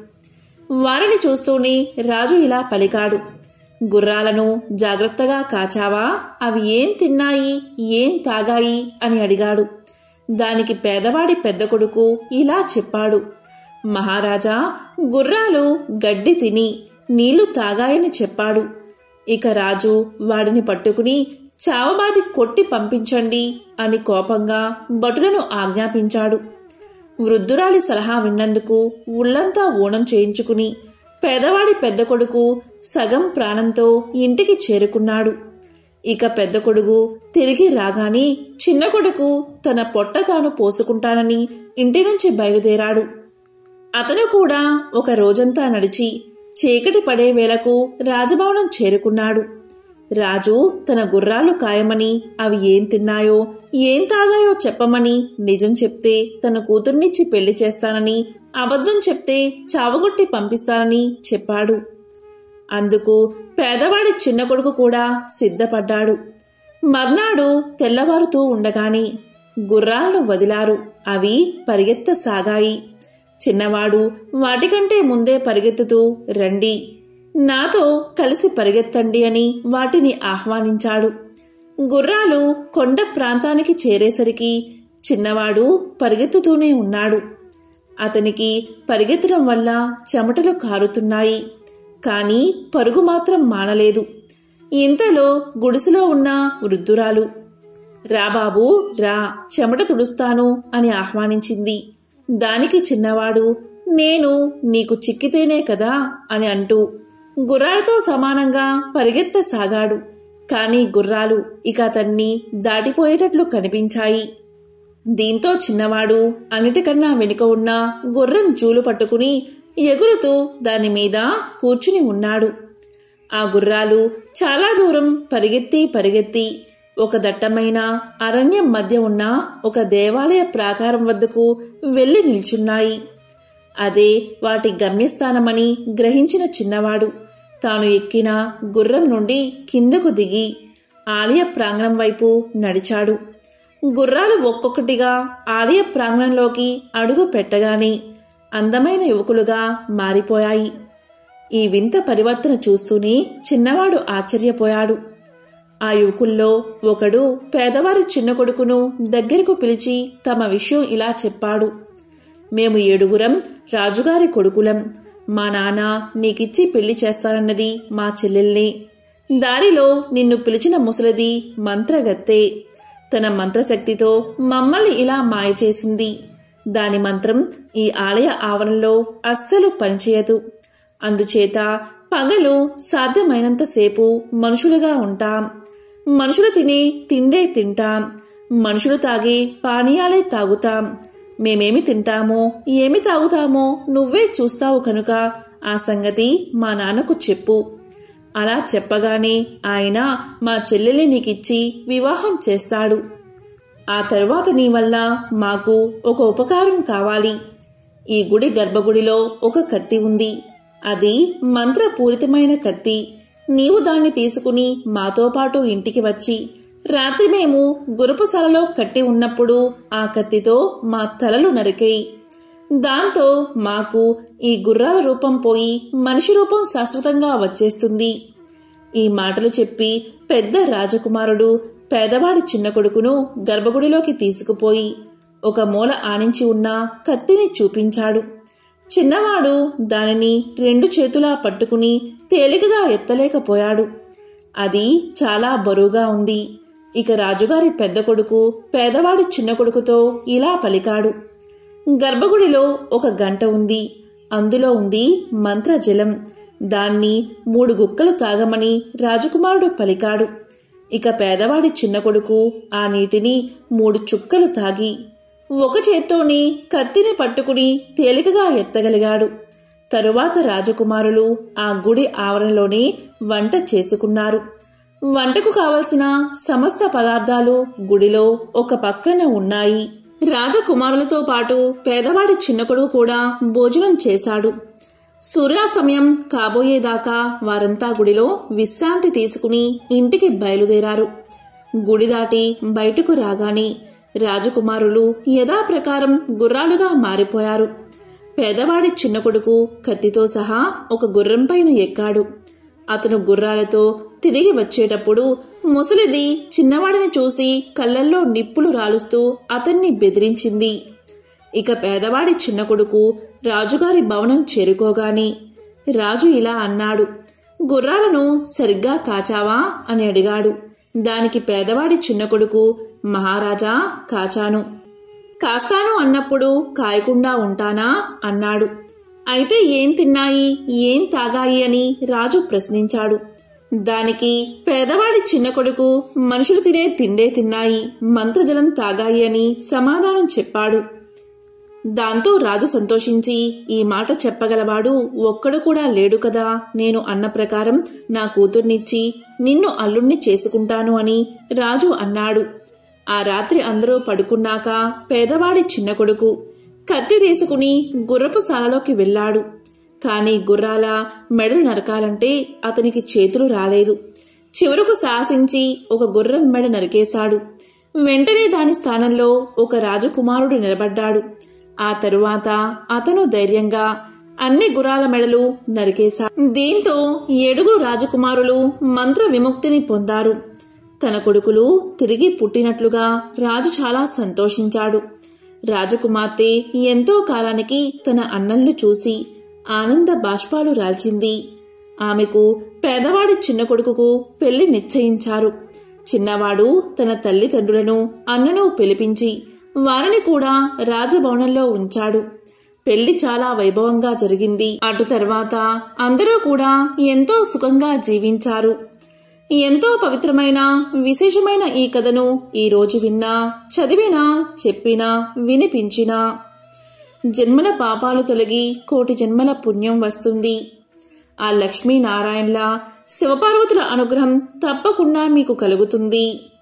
వారిని చూస్తూనే రాజు ఇలా పలికాడు. గుర్రాలను జాగ్రత్తగా కాచావా? అవి ఏం తిన్నాయి, ఏం తాగాయి అని అడిగాడు. దానికి పేదవాడి పెద్ద కొడుకు ఇలా చెప్పాడు. మహారాజా, గుర్రాలు గడ్డి తిని నీళ్లు తాగాయని చెప్పాడు. ఇక రాజు వాడిని పట్టుకుని చావబాది కొట్టి పంపించండి అని కోపంగా భటులను ఆజ్ఞాపించాడు. వృద్ధురాలి సలహా విన్నందుకు ఉళ్లంతా ఊనం చేయించుకుని పేదవాడి పెద్ద కొడుకు సగం ప్రాణంతో ఇంటికి చేరుకున్నాడు. ఇక పెద్ద కొడుకు తిరిగి రాగాని చిన్న కొడుకు తన పొట్ట తాను పోసుకుంటానని ఇంటి నుంచి బయలుదేరాడు. అతను కూడా ఒక రోజంతా నడిచి చీకటి పడే వేళకు రాజభవనం చేరుకున్నాడు. రాజు తన గుర్రాలు కాయమని అవి ఏం తిన్నాయో ఏం తాగాయో చెప్పమని నిజం చెప్తే తన కూతుర్నిచ్చి పెళ్లి చేస్తానని, అబద్ధం చెప్తే చావగొట్టి పంపిస్తానని చెప్పాడు. అందుకు పేదవాడి చిన్న కొడుకు కూడా సిద్ధపడ్డాడు. మర్నాడు తెల్లవారుతూ ఉండగానే గుర్రాలను వదిలారు. అవి పరిగెత్తసాగాయి. చిన్నవాడు వాటికంటే ముందే పరిగెత్తుతూ రండి, నాతో కలిసి పరిగెత్తండి అని వాటిని ఆహ్వానించాడు. గుర్రాలు కొండ ప్రాంతానికి చేరేసరికి చిన్నవాడు పరిగెత్తుతూనే ఉన్నాడు. అతనికి పరిగెత్తడం వల్ల చెమటలు కారుతున్నాయి. కాని పరుగు మాత్రం మానలేదు. ఇంతలో గుడిసెలో ఉన్న వృద్ధురాలు, రా బాబూ రా, చెమట తుడుస్తాను అని ఆహ్వానించింది. దానికి చిన్నవాడు, నేను నీకు చిక్కితేనే కదా అని అంటూ గుర్రాలతో సమానంగా పరిగెత్తసాగాడు. కాని గుర్రాలు ఇక అతన్ని దాటిపోయేటట్లు కనిపించాయి. దీంతో చిన్నవాడు అన్నిటికన్నా వెనుక ఉన్న గుర్రం జూలు పట్టుకుని ఎగురుతూ దానిమీద కూర్చుని ఉన్నాడు. ఆ గుర్రాలు చాలా దూరం పరిగెత్తి ఒక దట్టమైన అరణ్యం మధ్య ఉన్న ఒక దేవాలయ ప్రాకారం వద్దకు వెళ్లి నిల్చున్నాయి. అదే వాటి గమ్యస్థానమని గ్రహించిన చిన్నవాడు తాను ఎక్కిన గుర్రం నుండి కిందకు దిగి ఆలయ ప్రాంగణం వైపు నడిచాడు. గుర్రాలు ఒక్కొక్కటిగా ఆలయ ప్రాంగణంలోకి అడుగు పెట్టగానే అందమైన యువకులుగా మారిపోయాయి. ఈ వింత పరివర్తన చూస్తూనే చిన్నవాడు ఆశ్చర్యపోయాడు. ఆ యువకుల్లో ఒకడు పేదవారి చిన్న కొడుకును దగ్గరకు పిలిచి తమ విషయం ఇలా చెప్పాడు. మేము 7 రాజుగారి కొడుకులం. మా నాన్న నీకిచ్చి పెళ్లి చేస్తానన్నది మా చెల్లెల్నే. దారిలో నిన్ను పిలిచిన ముసలిది మంత్రగత్తె. తన మంత్రశక్తితో మమ్మల్ని ఇలా మాయ చేసింది. దాని మంత్రం ఈ ఆలయ ఆవరణలో అస్సలు పనిచేయదు. అందుచేత పగలు సాధ్యమైనంతసేపు మనుషులుగా ఉంటాం. మనుషులు తినే తిండే తింటాం. మనుషులు తాగే పానీయాలే తాగుతాం. మేమేమి తింటామో ఏమి తాగుతామో నువ్వే చూస్తావు కనుక ఆ సంగతి మా నాన్నకు చెప్పు. అలా చెప్పగానే ఆయన మా చెల్లెల్ని నీకిచ్చి వివాహం చేస్తాడు. ఆ తరువాత నీ వల్ల మాకు ఒక ఉపకారం కావాలి. ఈ గుడి గర్భగుడిలో ఒక కత్తి ఉంది. అది మంత్రపూరితమైన కత్తి. నీవు దాన్ని తీసుకుని మాతో పాటు ఇంటికి వచ్చి రాత్రి మేము గురుపుశాలలో కట్టి ఉన్నప్పుడు ఆ కత్తితో మా తలలు నరికేయి. దాంతో మాకు ఈ గుర్రాల రూపం పోయి మనిషి రూపం శాశ్వతంగా వచ్చేస్తుంది. ఈ మాటలు చెప్పి పెద్ద రాజకుమారుడు పేదవాడి చిన్న కొడుకును గర్భగుడిలోకి తీసుకుపోయి ఒక మూల ఆనించి ఉన్న కత్తిని చూపించాడు. చిన్నవాడు దానిని 2 చేతులా పట్టుకుని తేలికగా ఎత్తలేకపోయాడు. అది చాలా బరువుగా ఉంది. ఇక రాజుగారి పెద్ద కొడుకు పేదవాడి చిన్న కొడుకుతో ఇలా పలికాడు. గర్భగుడిలో ఒక గంట ఉంది. అందులో ఉంది మంత్రజలం. దాన్ని 3 గుక్కలు తాగమని రాజకుమారుడు పలికాడు. ఇక పేదవాడి చిన్న కొడుకు ఆ నీటిని 3 చుక్కలు తాగి ఒక చేత్తోని కత్తిని పట్టుకుని తేలికగా ఎత్తగలిగాడు. తరువాత రాజకుమారులు ఆ గుడి ఆవరణలోనే వంట చేసుకున్నారు. వంటకు కావలసిన సమస్త పదార్థాలు గుడిలో ఒక పక్కన ఉన్నాయి. రాజకుమారులతో పాటు పేదవాడి చిన్న కొడుకు కూడా భోజనం చేశాడు. సూర్యాస్తమయం కాబోయేదాకా వారంతా గుడిలో విశ్రాంతి తీసుకుని ఇంటికి బయలుదేరారు. గుడి దాటి బయటకు రాగానే రాజకుమారులు యథాప్రకారం గుర్రాలుగా మారిపోయారు. పేదవాడి చిన్న కొడుకు కత్తితో సహా ఒక గుర్రంపైన ఎక్కాడు. అతను గుర్రాలతో తిరిగి వచ్చేటప్పుడు ముసలిది చిన్నవాడిని చూసి కళ్ళల్లో నిప్పులు రాలుస్తూ అతన్ని బెదిరించింది. ఇక పేదవాడి చిన్న కొడుకు రాజుగారి భవనం చేరుకోగానే రాజు ఇలా అన్నాడు. గుర్రాలను సరిగ్గా కాచావా అని అడిగాడు. దానికి పేదవాడి చిన్న కొడుకు, మహారాజా కాచాను. కాస్తాను అన్నప్పుడు కాయకుండా ఉంటానా అన్నాడు. అయితే ఏం తిన్నాయి, ఏం తాగాయి అని రాజు ప్రశ్నించాడు. దానికి పేదవాడి చిన్న కొడుకు మనుషులు తినే తిండే తిన్నాయి, మంత్రజలం తాగాయి అని సమాధానం చెప్పాడు. దాంతో రాజు సంతోషించి, ఈ మాట చెప్పగలవాడు ఒక్కడు కూడా లేడు కదా, నేను అన్న ప్రకారం నా కూతుర్నిచ్చి నిన్ను అల్లుణ్ణి చేసుకుంటాను అని రాజు అన్నాడు. ఆ రాత్రి అందరూ పడుకున్నాక పేదవాడి చిన్న కొడుకు కత్తి తీసుకుని గుర్రపు శాలలోకి వెళ్ళాడు. కాని గుర్రాల మెడలు నరకాలంటే అతనికి చేతులు రాలేదు. చివరకు సాహసించి ఒక గుర్రం మెడ నరికేశాడు. వెంటనే దాని స్థానంలో ఒక రాజకుమారుడు నిలబడ్డాడు. ఆ తరువాత అతను ధైర్యంగా అన్ని గుర్రాల మెడలు నరికేశాడు. దీంతో 7 రాజకుమారులు మంత్ర విముక్తిని పొందారు. తన కొడుకులు తిరిగి పుట్టినట్లుగా రాజు చాలా సంతోషించాడు. రాజకుమార్తె ఎంతో కాలానికి తన అన్నల్ని చూసి ఆనంద బాష్పాలు రాల్చింది. ఆమెకు పేదవాడి చిన్న కొడుకుకు పెళ్లి నిశ్చయించారు. చిన్నవాడు తన తల్లిదండ్రులను అన్నను పిలిపించి వారిని కూడా రాజభవనంలో ఉంచాడు. పెళ్లి చాలా వైభవంగా జరిగింది. అటు తర్వాత అందరూ కూడా ఎంతో సుఖంగా జీవించారు. ఎంతో పవిత్రమైన విశేషమైన ఈ కథను ఈరోజు విన్నా, చదివినా, చెప్పినా, వినిపించినా జన్మల పాపాలు తొలగి కోటి జన్మల పుణ్యం వస్తుంది. ఆ లక్ష్మీనారాయణల శివపార్వతుల అనుగ్రహం తప్పకుండా మీకు కలుగుతుంది.